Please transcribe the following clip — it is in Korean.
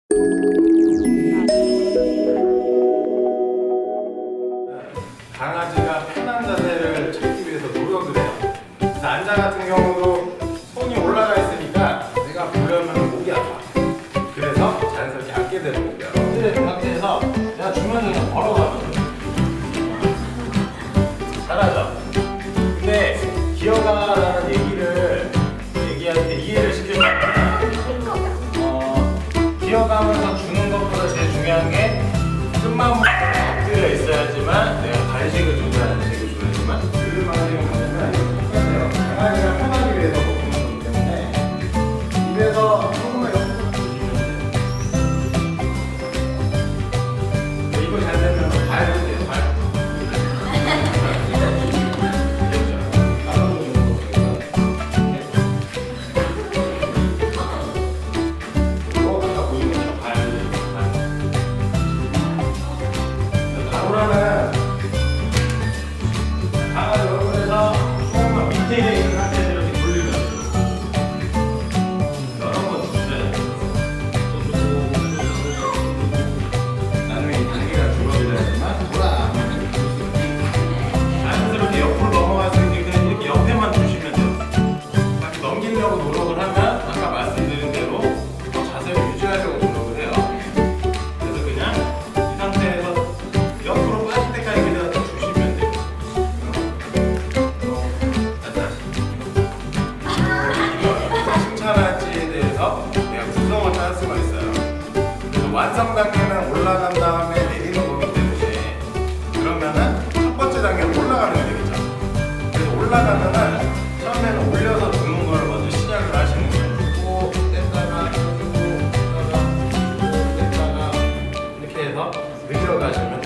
강아지가 편한 자세를 찾기 위해서 노력을 해요. 그래서 앉아 같은 경우도 손이 올라가 있으니까 내가 보려면 목이 아파. 그래서 자연스럽게 앉게 되는 거고요. 엎드려 있는 상태에서 내가 주면은 그냥 걸어가면 잘하죠? 근데 기어가라는 얘기를 얘기할 때 이해를 시켜주면 기어가면서 주는 것보다 제일 중요한 게 끝만 엎드려 있어야지만 내가 간식을 조절하는 식을 줘야지만 그 방식은 뭐냐면 똑같아요. 강아지가 편하기 위해서 먹는 거기 때문에 입에서 조금만 옆으로 주시면 돼요. 이거 잘 되면 발 해도 돼요. 발. 강아지 얼굴에서 조금만 밑에 있는 상태로 이렇게 돌리면 돼요. 여러 번 주셔야 돼요. 나중에 이 단계가 줄어들어야지만 자연스럽게 옆으로 넘어갈 수 있게끔 이렇게 옆에만 주시면 돼요. 막 넘기려고 노력을 하면 아까 말씀드린 대로 자세를 유지하려고 노력을 해요. 그래서 그냥 이 상태에서 옆으로 빠질 때까지 그냥 주시면 돼요. 칭찬할지에 대해서 내가 구성을 찾을 수가 있어요. 그래서 완성 단계는 올라간 다음에 내리는 거기 때문에 그러면은 첫 번째 단계는 올라가는 게 되겠죠. 그래서 올라가면은 처음에는 올려서 두는 걸 먼저 시작을 하시는 거예요. 쭉 뗐다가 쭉 뗐다가 이렇게 해서 늘려가시면